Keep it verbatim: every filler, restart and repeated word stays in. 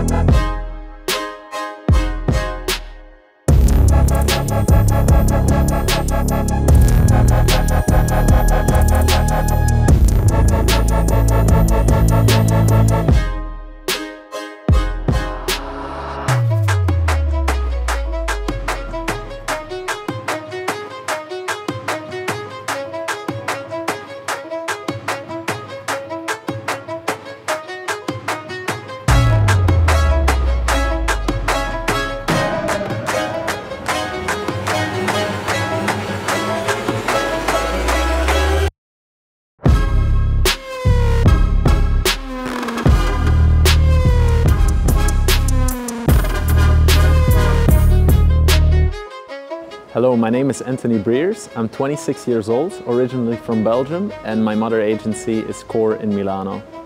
Hello, my name is Anthony BRIERS. I'm twenty-six years old, originally from Belgium, and my mother agency is Core in Milano.